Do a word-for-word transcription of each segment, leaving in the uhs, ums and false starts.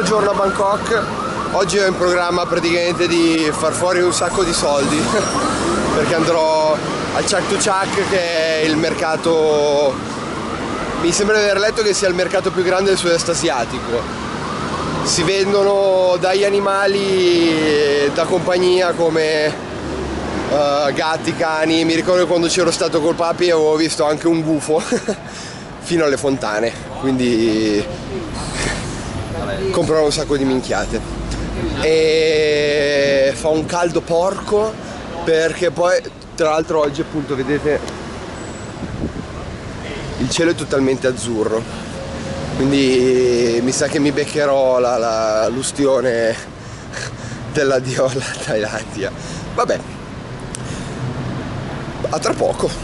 giorno a Bangkok. Oggi ho in programma praticamente di far fuori un sacco di soldi perché andrò al Chak to Chak, che è il mercato, mi sembra di aver letto che sia il mercato più grande del sud-est asiatico. Si vendono dagli animali da compagnia come uh, gatti, cani. Mi ricordo che quando c'ero stato col papi avevo visto anche un gufo fino alle fontane, quindi comprerò un sacco di minchiate. E fa un caldo porco, perché poi tra l'altro oggi appunto vedete il cielo è totalmente azzurro, quindi mi sa che mi beccherò la, la, l'ustione dell'addio alla Thailandia. Vabbè, a tra poco.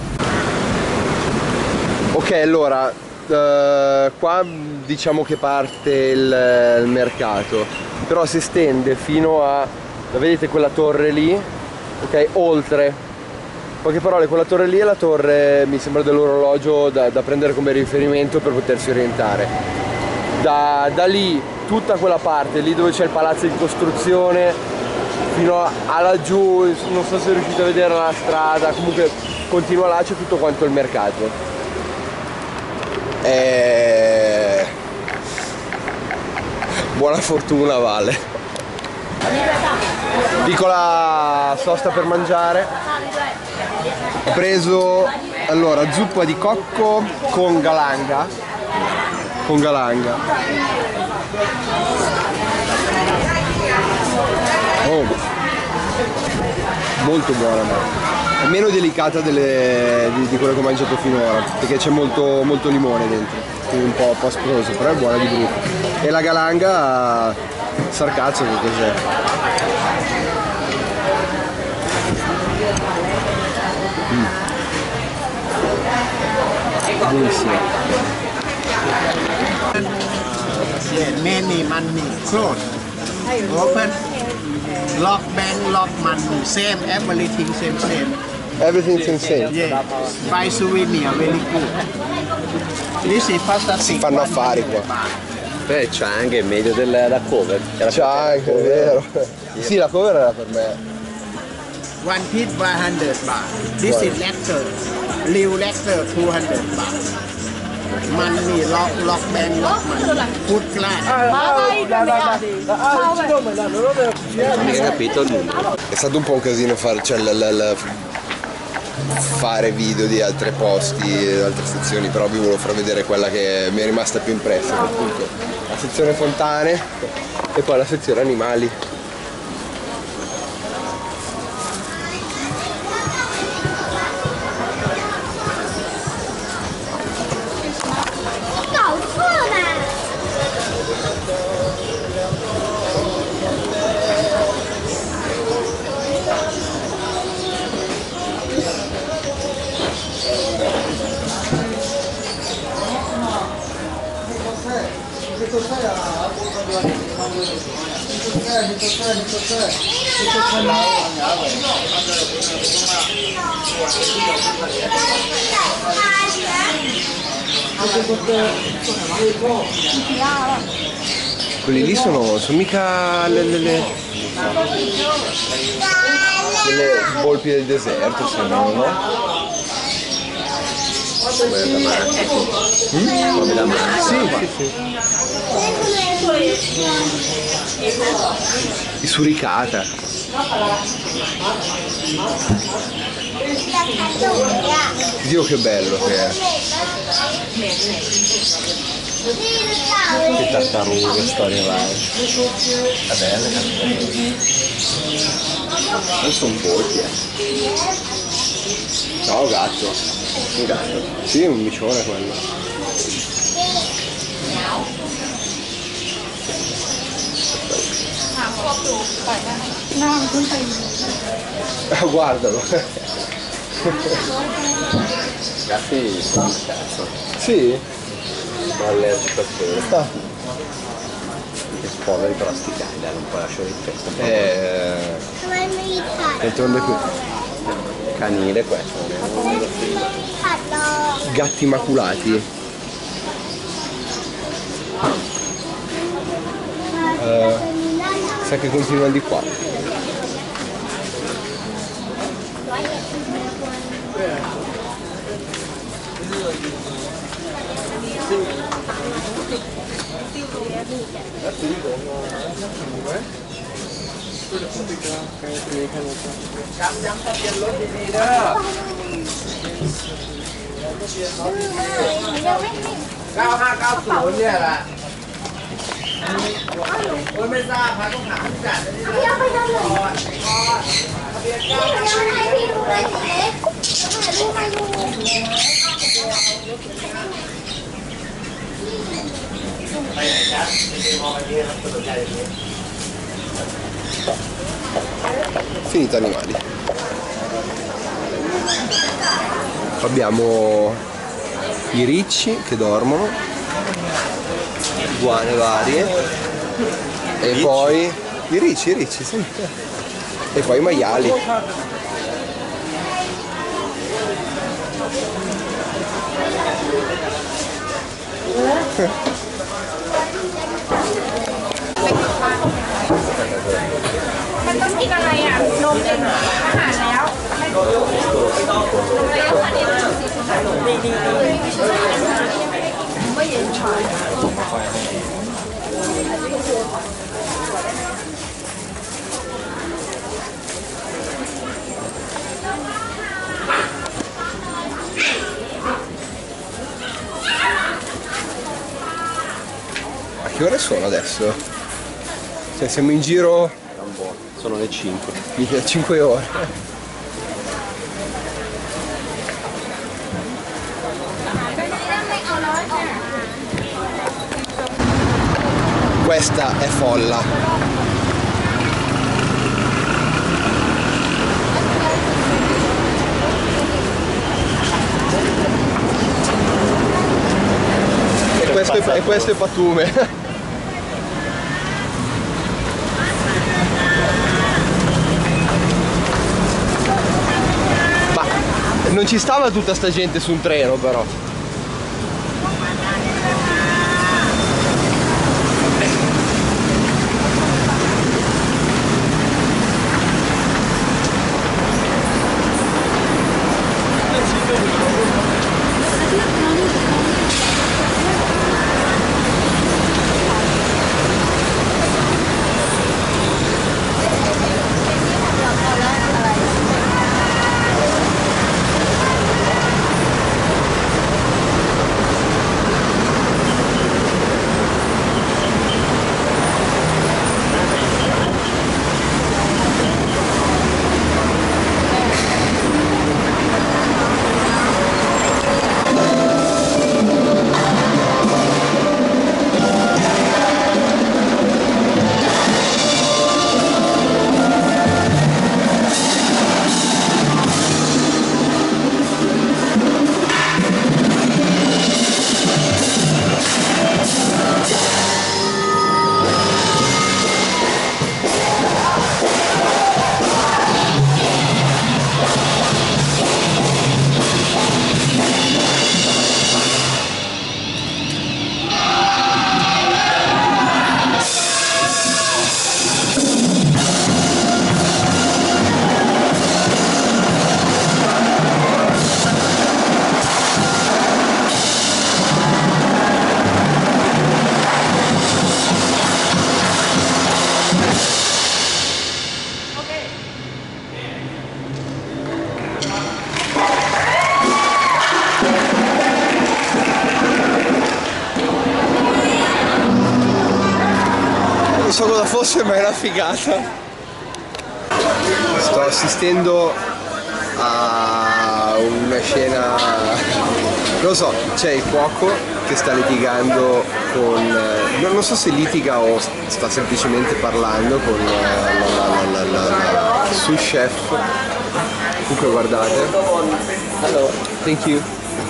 Ok, allora uh, qua diciamo che parte il, il mercato, però si estende fino a, vedete quella torre lì, ok, oltre. In poche parole, quella torre lì è la torre, mi sembra, dell'orologio da, da prendere come riferimento per potersi orientare. Da, da lì, tutta quella parte, lì dove c'è il palazzo di costruzione, fino a, a laggiù, non so se riuscite a vedere la strada, comunque continua là, c'è tutto quanto il mercato. E... buona fortuna, Vale. Piccola sosta per mangiare. Ho preso allora zuppa di cocco con galanga. Con galanga. Oh, molto buona. È meno delicata delle, di, di quello che ho mangiato finora, perché c'è molto, molto limone dentro, quindi un po', un po' asproso, però è buona di brutto. E la galanga, sarcazzo, che cos'è? Mm. Buonissima. Many money close, open, lock bank, lock money, same everything, same same. Everything's insane. Yeah, buy souvenir, very good. This is pasta. Si fanno affari qua. Beh, c'è anche meglio della cover. C'è anche, è vero. Sì, la cover era per me. One piece one hundred baht. This is lecture. Liu lecture two hundred baht. Money, lock, lock bank, lock money. Food class. Non hai capito nulla. È stato un po' un casino fare, cioè, l, l, l, fare video di altri posti, di altre sezioni, però vi volevo far vedere quella che mi è rimasta più impressa, appunto la sezione fontane e poi la sezione animali. Quelli lì sono, sono mica le, le, le, le volpi del deserto, sembrano, no? Come da mare. Mm? Come da mare. Sì, sì, sì. I suricata. Dio, che bello che è. Che tartarughe, storie varie. È bella, tartarughe. Non sono volpi, eh. No, gatto. Un gatto. Sì, un micione quello. Ah, guardalo. Gatti sono un cazzo. Sì? Sono allergico a quello. Ah. Che spolveri però sti cani, dai, non puoi lasciare in testa. Eh... D'altronde qui. Canile questo. Gatti immaculati. sa che continuano di qua. เก้าห้าเก้าศูนย์เนี่ยแหละโอ้ยไม่ทราบครับต้องถามผู้จัดนะนี่พี่เอาไปทำเลยพี่หนูยังไม่ให้พี่ดูเลยสิเล็กถ่ายรูปมาอยู่ Finito animali. Abbiamo i ricci che dormono, iguane varie e ricci? Poi i ricci, i ricci, sì. E poi i maiali. มันต้องกินอะไรอ่ะนมเองอาหารแล้วไม่รู้แล้วอันนี้เราสีชมพูดีดีไม่เย็นชา A che ore sono adesso? Cioè siamo in giro... Sono le cinque. Mica cinque ore. Questa è folla. E questo è, e questo è Patume. Non ci stava tutta sta gente su un treno però. Non so cosa fosse, ma è una figata. Sto assistendo a una scena, non lo so, c'è il cuoco che sta litigando con, non so se litiga o sta semplicemente parlando con la, la, la, la, la sous chef. Comunque guardate. Hello. Thank you.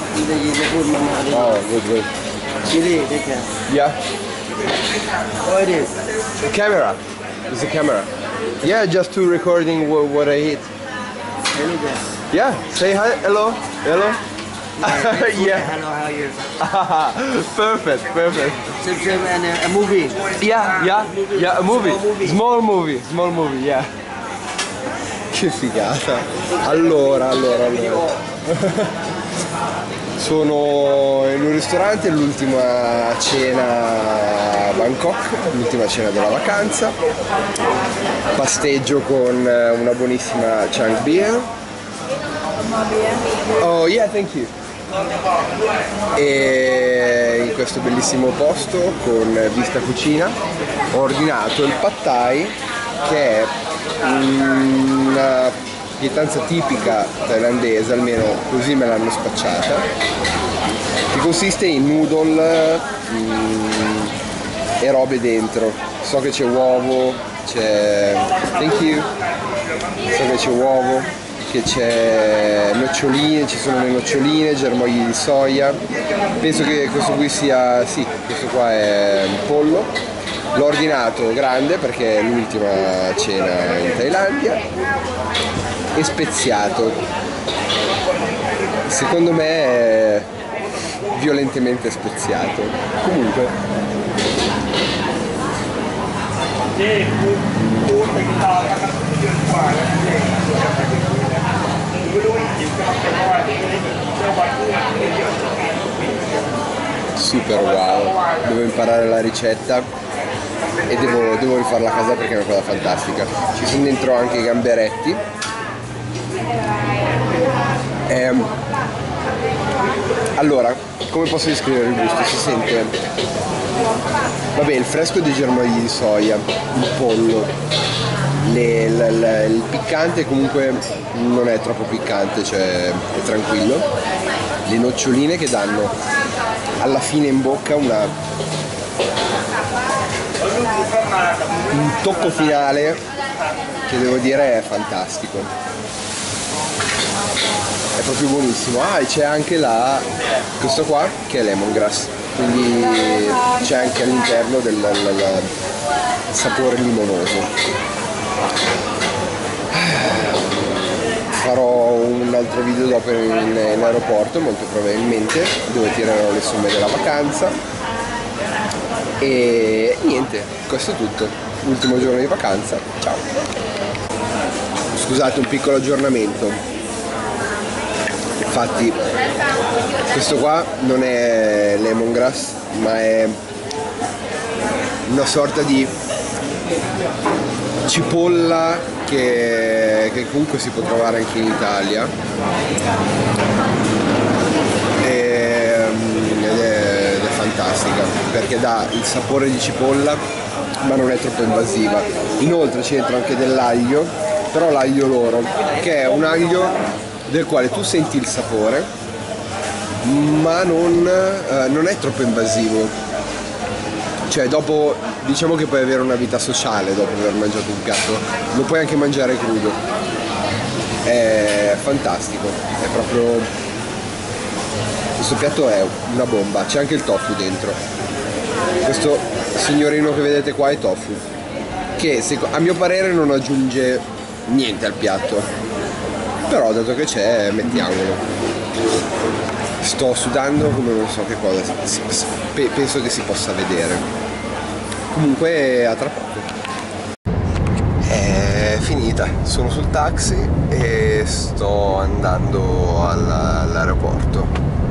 Oh, good, good. Chili, take care. Yeah. What is? The camera. It's a camera. Yeah, just to recording what, what I eat. Any day. Yeah. Say hi. Hello. Hello. Yeah. Hello, how are you? Perfect, perfect. Same, same, and a, a movie. Yeah, yeah, yeah, a movie. Small movie, small movie, yeah. Che figata. Allora, allora, allora. Sono in un ristorante, l'ultima cena a Bangkok, l'ultima cena della vacanza. Pasteggio con una buonissima Chang Beer. Oh yeah, thank you. E in questo bellissimo posto con vista cucina ho ordinato il pad thai, che è una pietanza tipica thailandese, almeno così me l'hanno spacciata, che consiste in noodle mm, e robe dentro. So che c'è uovo, c'è thank you, so che c'è uovo, che c'è noccioline, ci sono le noccioline, germogli di soia. Penso che questo qui sia, sì, questo qua è un pollo. L'ho ordinato grande perché è l'ultima cena in Thailandia e speziato. Secondo me è violentemente speziato. Comunque super wow, devo imparare la ricetta e devo, devo rifarla a casa perché è una cosa fantastica. Ci sono dentro anche i gamberetti. Ehm, allora, come posso descrivere il gusto? Si sente, vabbè, il fresco dei germogli di soia, il pollo, le, la, la, il piccante comunque non è troppo piccante, cioè è tranquillo. Le noccioline che danno alla fine in bocca una, un tocco finale che devo dire è fantastico, è proprio buonissimo. Ah, e c'è anche la, questo qua che è lemongrass, quindi c'è anche all'interno del la, la, la, sapore limonoso. Farò un altro video dopo in, in aeroporto, molto probabilmente, dove tirerò le somme della vacanza. E niente, questo è tutto. Ultimo giorno di vacanza, ciao. Scusate, un piccolo aggiornamento. Infatti questo qua non è lemongrass, ma è una sorta di cipolla che, che comunque si può trovare anche in Italia, e, ed, è, ed è fantastica perché dà il sapore di cipolla ma non è troppo invasiva. Inoltre ci entra anche dell'aglio, però l'aglio loro, che è un aglio del quale tu senti il sapore ma non, eh, non è troppo invasivo. Cioè dopo, diciamo che puoi avere una vita sociale dopo aver mangiato un piatto, lo puoi anche mangiare crudo. È fantastico, è proprio, questo piatto è una bomba. C'è anche il tofu dentro. Questo signorino che vedete qua è tofu, che a mio parere non aggiunge niente al piatto, però dato che c'è mettiamolo. Sto sudando come non so che cosa, penso che si possa vedere. Comunque a tra poco. È finita, sono sul taxi e sto andando all'aeroporto.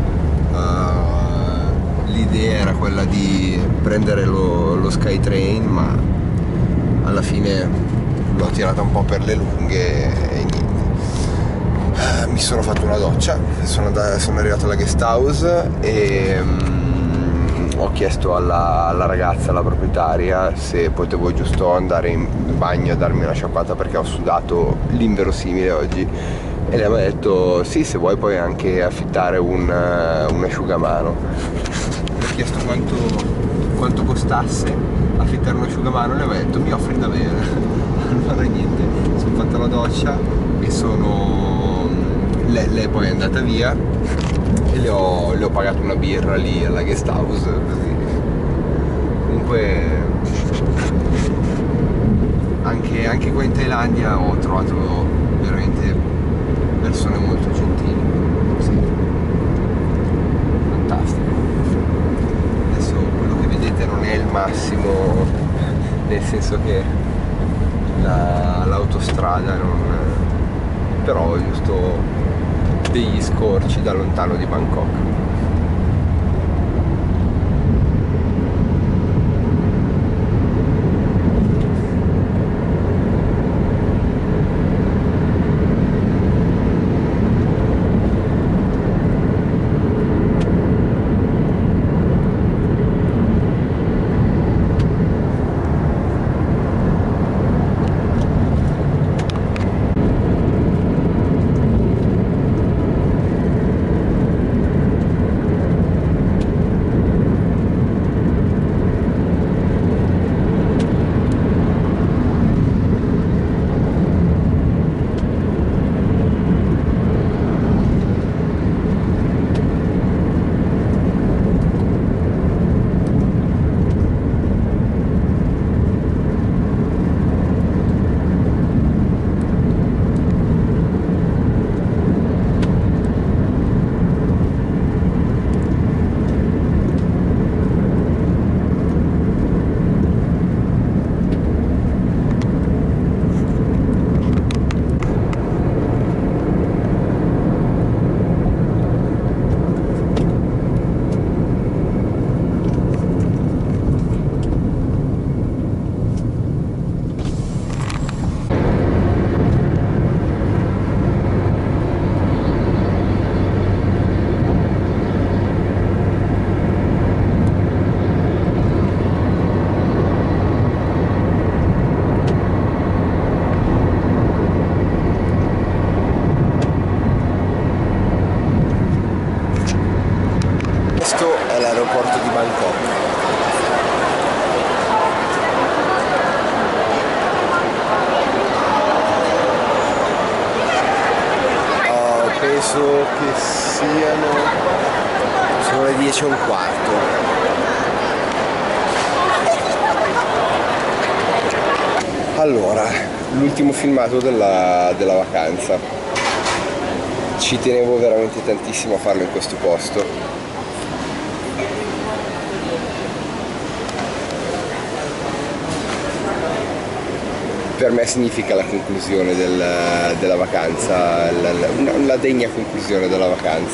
Uh, l'idea era quella di prendere lo, lo Skytrain, ma alla fine l'ho tirata un po' per le lunghe e niente. Mi sono fatto una doccia, sono, andato, sono arrivato alla guest house e um, ho chiesto alla, alla ragazza, alla proprietaria, se potevo giusto andare in bagno a darmi una sciacquata perché ho sudato l'inverosimile oggi, e lei mi ha detto sì, se vuoi puoi anche affittare un, uh, un asciugamano. Mi ho chiesto quanto, quanto costasse affittare un asciugamano e lei mi ha detto mi offri da bere. Allora niente, sono fatta la doccia e sono... Lei, lei poi è andata via e le ho, le ho pagato una birra lì alla guest house, così. Comunque anche, anche qua in Thailandia ho trovato veramente persone molto gentili, sì. è il massimo, nel senso che l'autostrada non... però giusto degli scorci da lontano di Bangkok. L'aeroporto di Bangkok. Uh, penso che siano sono le dieci e un quarto. Allora, l'ultimo filmato della, della vacanza. Ci tenevo veramente tantissimo a farlo in questo posto. Per me significa la conclusione del, della vacanza, la, la, una, una degna conclusione della vacanza.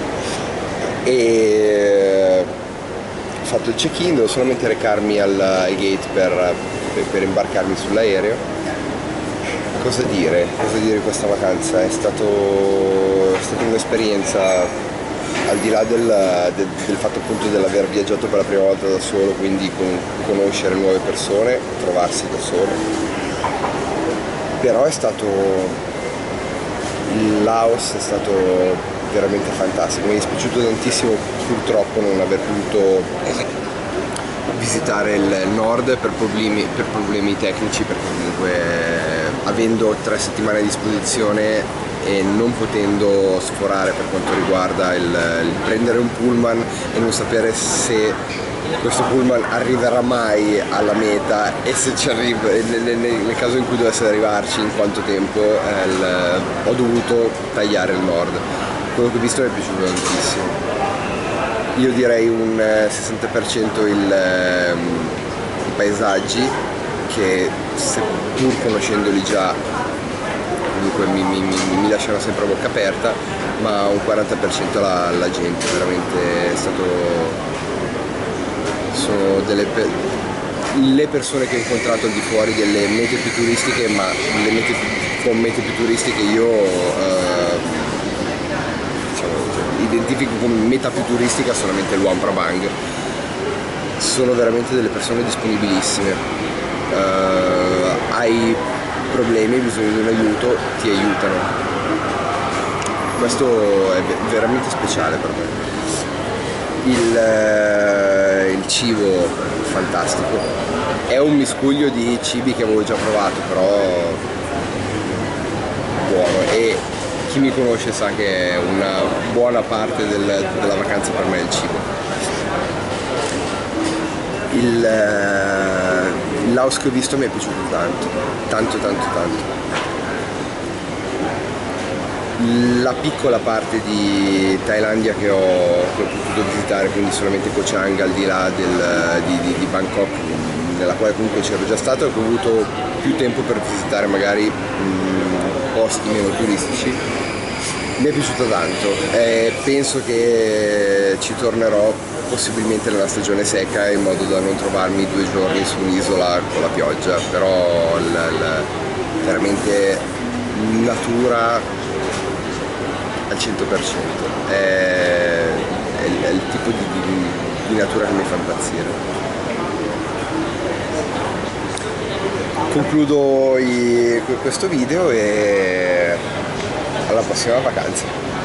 E ho fatto il check-in, devo solamente recarmi al, al gate per, per, per imbarcarmi sull'aereo. Cosa dire? Cosa dire di questa vacanza? È, stato, è stata un'esperienza, al di là del, del, del fatto appunto dell'aver viaggiato per la prima volta da solo, quindi con, conoscere nuove persone, trovarsi da solo. Però è stato, il Laos è stato veramente fantastico, mi è dispiaciuto tantissimo purtroppo non aver potuto visitare il nord per problemi, per problemi tecnici, perché comunque avendo tre settimane a disposizione e non potendo sforare per quanto riguarda il, il prendere un pullman e non sapere se questo pullman arriverà mai alla meta e se ci arriva, nel, nel caso in cui dovesse arrivarci, in quanto tempo, eh, il, ho dovuto tagliare il nord. Quello che ho visto mi è piaciuto tantissimo. Io direi un sessanta per cento il, i paesaggi, che seppur conoscendoli già comunque mi, mi, mi, mi lasciano sempre a bocca aperta, ma un quaranta per cento la, la gente, veramente è stato... sono delle pe le persone che ho incontrato al di fuori delle mete più turistiche, ma le mete con mete più turistiche io eh, diciamo, identifico come meta più turistica solamente Luang Prabang. Sono veramente delle persone disponibilissime, eh, hai problemi, hai bisogno di un aiuto, ti aiutano. Questo è veramente speciale per me. Il, il cibo fantastico, è un miscuglio di cibi che avevo già provato, però buono, e chi mi conosce sa che una buona parte del, della vacanza per me è il cibo. Il, il Laos che ho visto mi è piaciuto tanto, tanto tanto tanto. la piccola parte di Thailandia che ho, che ho potuto visitare, quindi solamente Koh Chang al di là del, di, di, di Bangkok, nella quale comunque c'ero già stato e ho avuto più tempo per visitare magari mh, posti meno turistici, mi è piaciuto tanto e penso che ci tornerò possibilmente nella stagione secca in modo da non trovarmi due giorni su un'isola con la pioggia, però l, l, veramente natura al cento per cento, è, è, è il tipo di, di, di natura che mi fa impazzire. Concludo i, questo video e alla prossima vacanza.